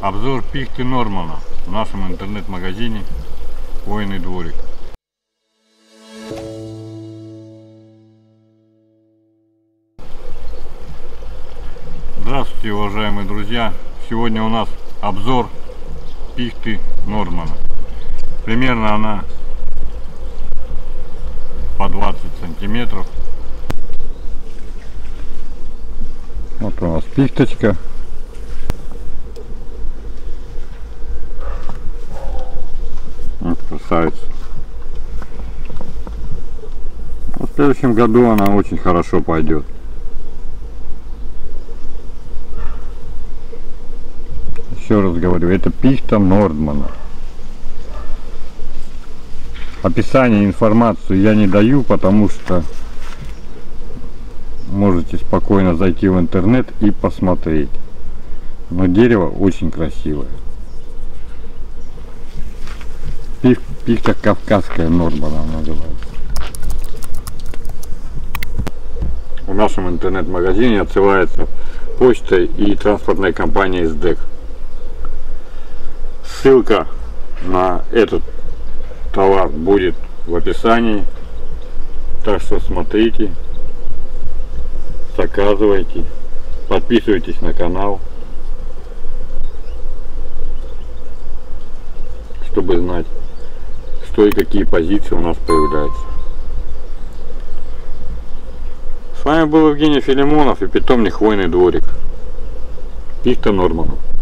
Обзор пихты Нормана в нашем интернет-магазине Хвойный дворик. Здравствуйте, уважаемые друзья! Сегодня у нас обзор пихты Нормана. Примерно она по 20 сантиметров. Вот у нас пихточка. Вот красавица. В следующем году она очень хорошо пойдет. Еще раз говорю, это пихта Нормана. Описание, информацию я не даю, потому что можете спокойно зайти в интернет и посмотреть. Но дерево очень красивое. Пихта кавказская Нормана называется. В нашем интернет-магазине отсылается почтой и транспортной компанией СДЭК. Ссылка на этот товар будет в описании. Так что смотрите, заказывайте, подписывайтесь на канал, чтобы знать, что и какие позиции у нас появляются. С вами был Евгений Филимонов и питомник Хвойный дворик. Пихта Нормана.